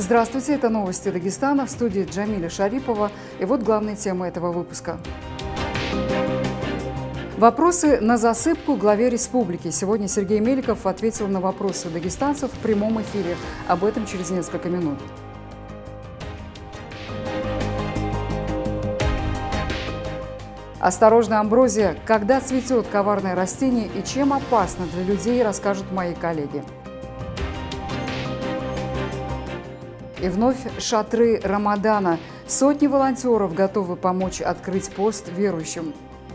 Здравствуйте, это новости Дагестана, в студии Джамиля Шарипова. И вот главные темы этого выпуска. Вопросы на засыпку главе республики. Сегодня Сергей Меликов ответил на вопросы дагестанцев в прямом эфире. Об этом через несколько минут. Осторожно, амброзия. Когда цветет коварное растение и чем опасно для людей, расскажут мои коллеги. И вновь шатры Рамадана. Сотни волонтеров готовы помочь открыть пост верующим.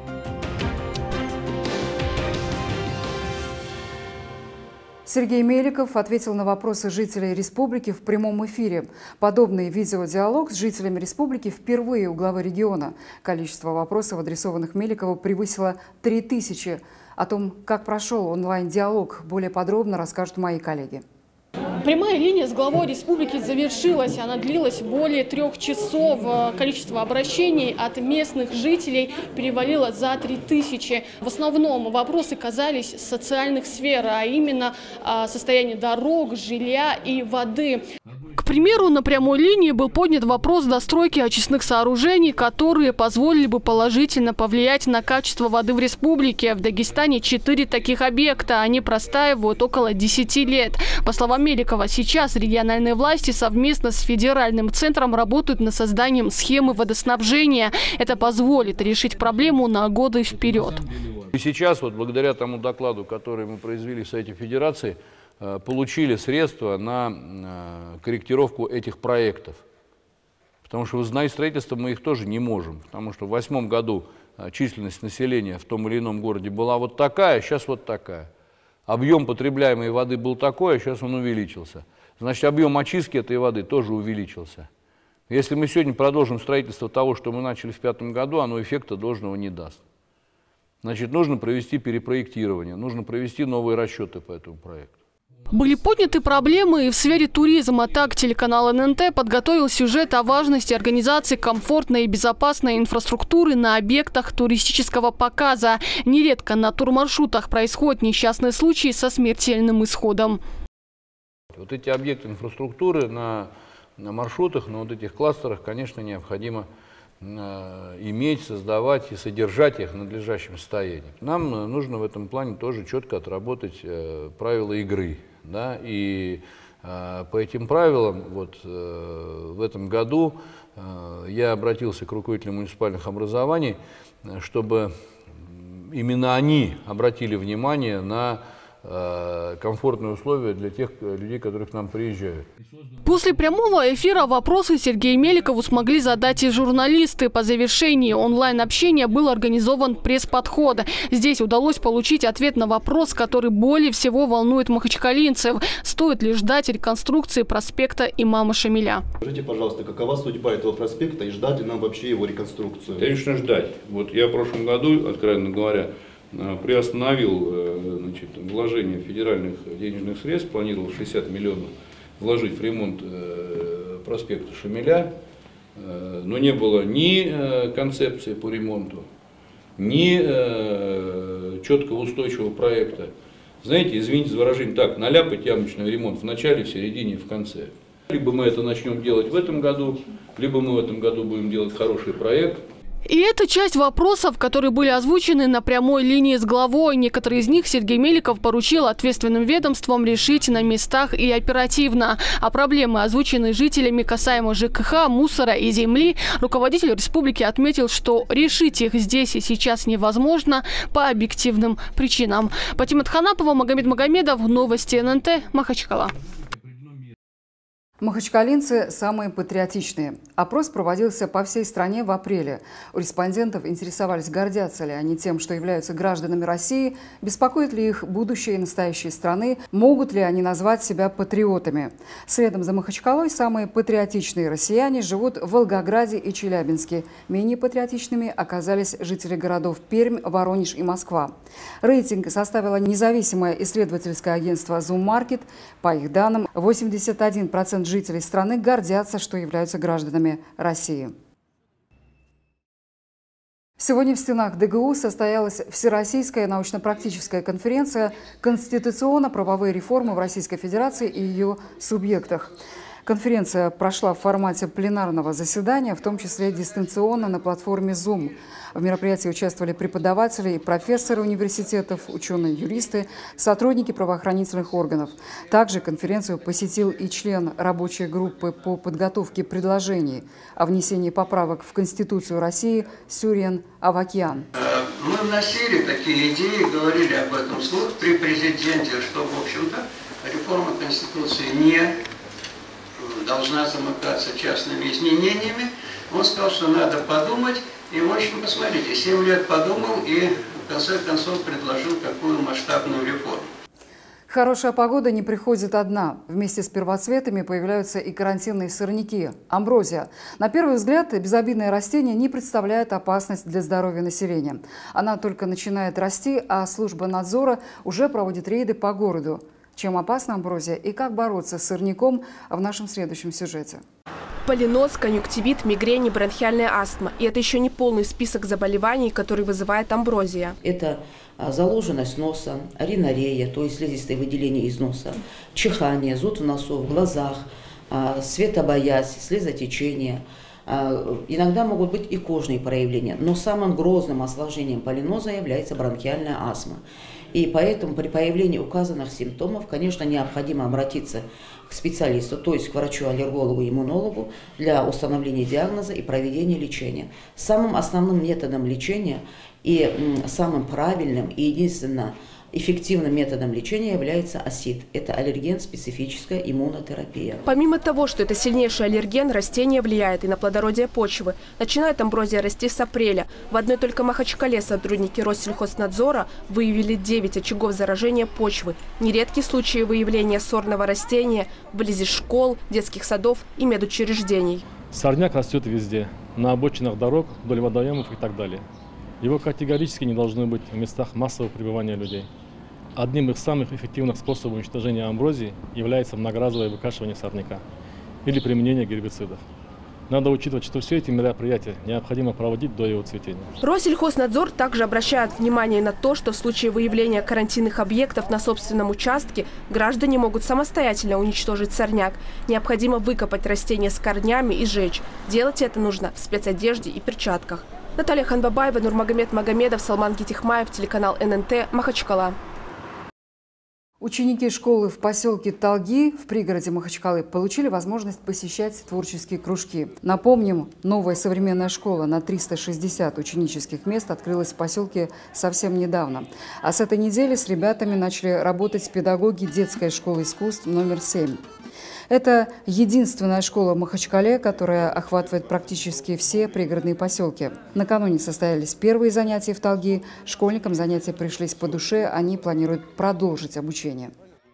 Сергей Меликов ответил на вопросы жителей республики в прямом эфире. Подобный видеодиалог с жителями республики впервые у главы региона. Количество вопросов, адресованных Меликову, превысило 3000. О том, как прошел онлайн-диалог, более подробно расскажут мои коллеги. Прямая линия с главой республики завершилась. Она длилась более 3 часов. Количество обращений от местных жителей перевалило за 3000. В основном вопросы касались социальных сфер, а именно состояние дорог, жилья и воды. К примеру, на прямой линии был поднят вопрос достройки очистных сооружений, которые позволили бы положительно повлиять на качество воды в республике. В Дагестане 4 таких объекта. Они простаивают около 10 лет. По словам Меликова, сейчас региональные власти совместно с федеральным центром работают над созданием схемы водоснабжения. Это позволит решить проблему на годы вперед. И сейчас, вот благодаря тому докладу, который мы произвели в Совете Федерации, получили средства на корректировку этих проектов. Потому что возобновить строительство мы их тоже не можем. Потому что в 2008 году численность населения в том или ином городе была вот такая, сейчас вот такая. Объем потребляемой воды был такой, а сейчас он увеличился. Значит, объем очистки этой воды тоже увеличился. Если мы сегодня продолжим строительство того, что мы начали в 2005 году, оно эффекта должного не даст. Значит, нужно провести перепроектирование, нужно провести новые расчеты по этому проекту. Были подняты проблемы и в сфере туризма. Так, телеканал ННТ подготовил сюжет о важности организации комфортной и безопасной инфраструктуры на объектах туристического показа. Нередко на турмаршрутах происходят несчастные случаи со смертельным исходом. Вот эти объекты инфраструктуры на маршрутах, на вот этих кластерах, конечно, необходимо иметь, создавать и содержать их в надлежащем состоянии. Нам нужно в этом плане тоже четко отработать правила игры. Да? И по этим правилам вот, в этом году я обратился к руководителям муниципальных образований, чтобы именно они обратили внимание на комфортные условия для тех людей, которые к нам приезжают. После прямого эфира вопросы Сергею Меликову смогли задать и журналисты. По завершении онлайн-общения был организован пресс-подход. Здесь удалось получить ответ на вопрос, который более всего волнует махачкалинцев. Стоит ли ждать реконструкции проспекта Имама Шамиля? Скажите, пожалуйста, какова судьба этого проспекта и ждать ли нам вообще его реконструкцию? Конечно, ждать. Вот я в прошлом году, откровенно говоря, приостановил вложение федеральных денежных средств, планировал 60 миллионов вложить в ремонт проспекта Шамиля, но не было ни концепции по ремонту, ни четкого устойчивого проекта. Знаете, извините за выражение, так, наляпать ямочный ремонт в начале, в середине и в конце. Либо мы это начнем делать в этом году, либо мы в этом году будем делать хороший проект. И это часть вопросов, которые были озвучены на прямой линии с главой. Некоторые из них Сергей Меликов поручил ответственным ведомствам решить на местах и оперативно. А проблемы, озвученные жителями касаемо ЖКХ, мусора и земли, руководитель республики отметил, что решить их здесь и сейчас невозможно по объективным причинам. Патимат Ханапова, Магомед Магомедов, новости ННТ, Махачкала. Махачкалинцы самые патриотичные. Опрос проводился по всей стране в апреле. У респондентов интересовались, гордятся ли они тем, что являются гражданами России, беспокоит ли их будущее и настоящее страны, могут ли они назвать себя патриотами. Следом за Махачкалой самые патриотичные россияне живут в Волгограде и Челябинске. Менее патриотичными оказались жители городов Пермь, Воронеж и Москва. Рейтинг составило независимое исследовательское агентство Zoom Market. По их данным, 81% жителей страны гордятся, что являются гражданами России. Сегодня в стенах ДГУ состоялась Всероссийская научно-практическая конференция «Конституционно-правовые реформы в Российской Федерации и ее субъектах». Конференция прошла в формате пленарного заседания, в том числе дистанционно на платформе Zoom. В мероприятии участвовали преподаватели и профессоры университетов, ученые, юристы, сотрудники правоохранительных органов. Также конференцию посетил и член рабочей группы по подготовке предложений о внесении поправок в Конституцию России Сюрен Авакян. Мы вносили такие идеи, говорили об этом вслух при президенте, что, в общем-то, реформа Конституции не должна замыкаться частными изменениями. Он сказал, что надо подумать. И, в общем, посмотрите, 7 лет подумал и, в конце концов, предложил такую масштабную реформу. Хорошая погода не приходит одна. Вместе с первоцветами появляются и карантинные сорняки – амброзия. На первый взгляд, безобидное растение не представляет опасность для здоровья населения. Она только начинает расти, а служба надзора уже проводит рейды по городу. Чем опасна амброзия и как бороться с сорняком – в нашем следующем сюжете. Полиноз, конъюнктивит, мигрень и бронхиальная астма. И это еще не полный список заболеваний, которые вызывает амброзия. Это заложенность носа, ринорея, то есть слизистые выделения из носа, чихание, зуд в носу, в глазах, светобоязнь, слезотечение. Иногда могут быть и кожные проявления, но самым грозным осложнением полиноза является бронхиальная астма. И поэтому при появлении указанных симптомов, конечно, необходимо обратиться к специалисту, то есть к врачу-аллергологу, иммунологу для установления диагноза и проведения лечения. Самым основным методом лечения и самым правильным и единственно эффективным методом лечения является АСИД. Это аллерген-специфическая иммунотерапия. Помимо того, что это сильнейший аллерген, растение влияет и на плодородие почвы. Начинает амброзия расти с апреля. В одной только Махачкале сотрудники Россельхознадзора выявили 9 очагов заражения почвы. Нередки случаи выявления сорного растения вблизи школ, детских садов и медучреждений. Сорняк растет везде. На обочинах дорог, вдоль водоемов и так далее. Его категорически не должно быть в местах массового пребывания людей. Одним из самых эффективных способов уничтожения амброзии является многоразовое выкашивание сорняка или применение гербицидов. Надо учитывать, что все эти мероприятия необходимо проводить до его цветения. Россельхознадзор также обращает внимание на то, что в случае выявления карантинных объектов на собственном участке граждане могут самостоятельно уничтожить сорняк. Необходимо выкопать растения с корнями и сжечь. Делать это нужно в спецодежде и перчатках. Наталья Ханбабаева, Нурмагомед Магомедов, Салман Гитихмаев, телеканал ННТ, Махачкала. Ученики школы в поселке Талги в пригороде Махачкалы получили возможность посещать творческие кружки. Напомним, новая современная школа на 360 ученических мест открылась в поселке совсем недавно. А с этой недели с ребятами начали работать педагоги детской школы искусств номер 7. Это единственная школа в Махачкале, которая охватывает практически все пригородные поселки. Накануне состоялись первые занятия в Талги. Школьникам занятия пришлись по душе, они планируют продолжить обучение.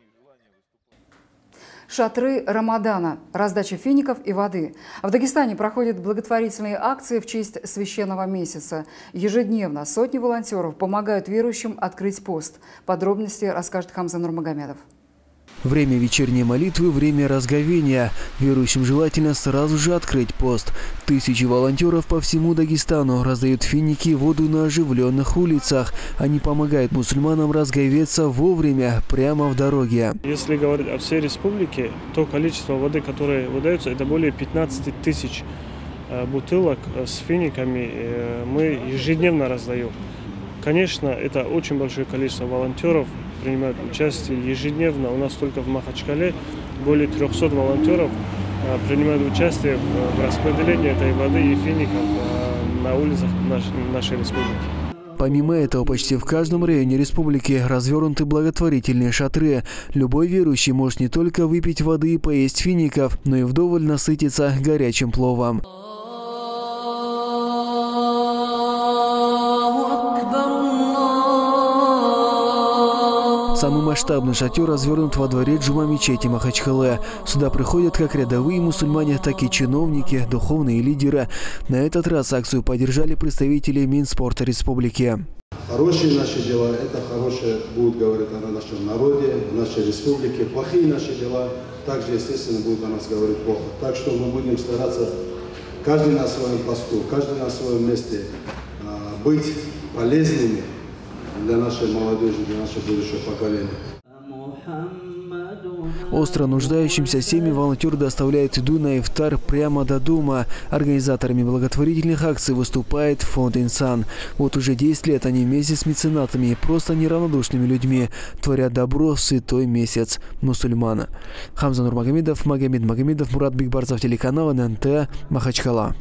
Шатры Рамадана, раздача фиников и воды. В Дагестане проходят благотворительные акции в честь священного месяца. Ежедневно сотни волонтеров помогают верующим открыть пост. Подробности расскажет Хамза Нурмагомедов. Время вечерней молитвы – время разговения. Верующим желательно сразу же открыть пост. Тысячи волонтеров по всему Дагестану раздают финики и воду на оживленных улицах. Они помогают мусульманам разговеться вовремя, прямо в дороге. Если говорить о всей республике, то количество воды, которое выдается, это более 15 тысяч бутылок с финиками. Мы ежедневно раздаем. Конечно, это очень большое количество волонтеров принимают участие ежедневно. У нас только в Махачкале более 300 волонтеров принимают участие в распределении этой воды и фиников на улицах нашей республики. Помимо этого, почти в каждом районе республики развернуты благотворительные шатры. Любой верующий может не только выпить воды и поесть фиников, но и вдоволь насытиться горячим пловом. Самый масштабный шатер развернут во дворе джума-мечети Махачкалы. Сюда приходят как рядовые мусульмане, так и чиновники, духовные лидеры. На этот раз акцию поддержали представители Минспорта республики. Хорошие наши дела – это хорошее будут говорить о нашем народе, о нашей республике. Плохие наши дела также, естественно, будут о нас говорить плохо. Так что мы будем стараться каждый на своем посту, каждый на своем месте быть полезными для нашей молодежи, для нашего будущего поколения. Остро нуждающимся семьям волонтеры доставляют еду на ифтар прямо до дома. Организаторами благотворительных акций выступает фонд «Инсан». Вот уже 10 лет они вместе с меценатами и просто неравнодушными людьми творят добро в святой месяц мусульмана. Хамза Нурмагомедов, Магомед Магомедов, Мурат Бигбарзов, телеканал ННТ, Махачкала.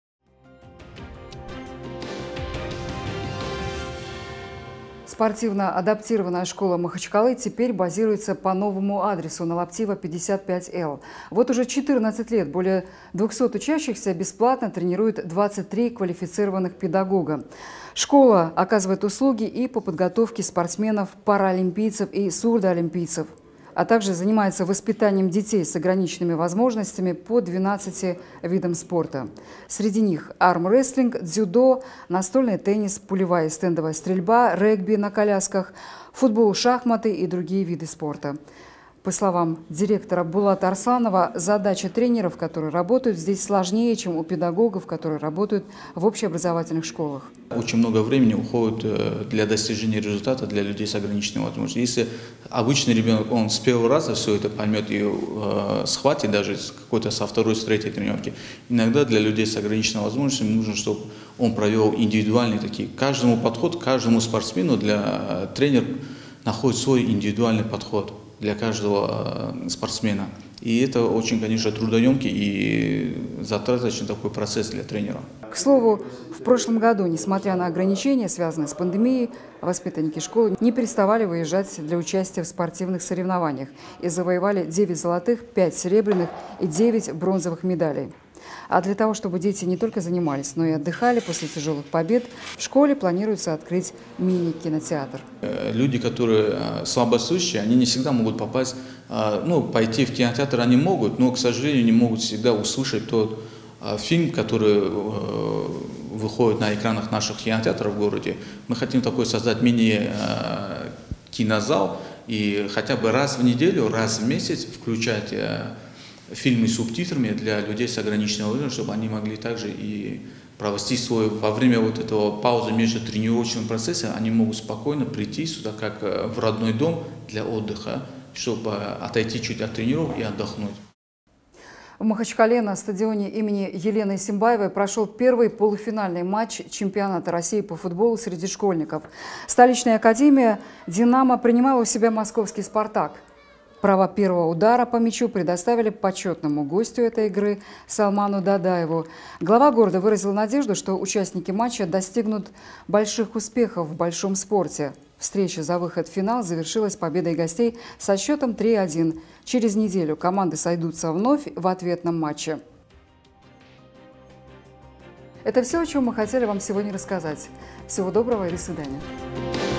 Спортивно адаптированная школа Махачкалы теперь базируется по новому адресу на Лаптева 55Л. Вот уже 14 лет более 200 учащихся бесплатно тренируют 23 квалифицированных педагога. Школа оказывает услуги и по подготовке спортсменов, паралимпийцев и сурдоолимпийцев, а также занимается воспитанием детей с ограниченными возможностями по 12 видам спорта. Среди них армрестлинг, дзюдо, настольный теннис, пулевая и стендовая стрельба, регби на колясках, футбол, шахматы и другие виды спорта. По словам директора Булата Арсланова, задача тренеров, которые работают здесь, сложнее, чем у педагогов, которые работают в общеобразовательных школах. Очень много времени уходит для достижения результата для людей с ограниченными возможностями. Если обычный ребенок, он с первого раза все это поймет и схватит даже какой-то со второй, с третьей тренировки, иногда для людей с ограниченными возможностями нужно, чтобы он провел индивидуальные такие. Каждому подход, каждому спортсмену тренер находит свой индивидуальный подход для каждого спортсмена. И это очень, конечно, трудоемкий и затраточный такой процесс для тренера. К слову, в прошлом году, несмотря на ограничения, связанные с пандемией, воспитанники школы не переставали выезжать для участия в спортивных соревнованиях и завоевали 9 золотых, 5 серебряных и 9 бронзовых медалей. А для того, чтобы дети не только занимались, но и отдыхали после тяжелых побед, в школе планируется открыть мини-кинотеатр. Люди, которые слабослышащие, они не всегда могут попасть, пойти в кинотеатр они могут, но, к сожалению, не могут всегда услышать тот фильм, который выходит на экранах наших кинотеатров в городе. Мы хотим такой создать мини-кинозал и хотя бы раз в неделю, раз в месяц включать фильмы с субтитрами для людей с ограниченными возможностями, чтобы они могли также и провести во время вот этого паузы между тренировочным процессом, они могут спокойно прийти сюда, как в родной дом для отдыха, чтобы отойти чуть от тренировок и отдохнуть. В Махачкале на стадионе имени Елены Симбаевой прошел первый полуфинальный матч чемпионата России по футболу среди школьников. Столичная академия «Динамо» принимала у себя московский «Спартак». Право первого удара по мячу предоставили почетному гостю этой игры Салману Дадаеву. Глава города выразил надежду, что участники матча достигнут больших успехов в большом спорте. Встреча за выход в финал завершилась победой гостей со счетом 3-1. Через неделю команды сойдутся вновь в ответном матче. Это все, о чем мы хотели вам сегодня рассказать. Всего доброго и до свидания.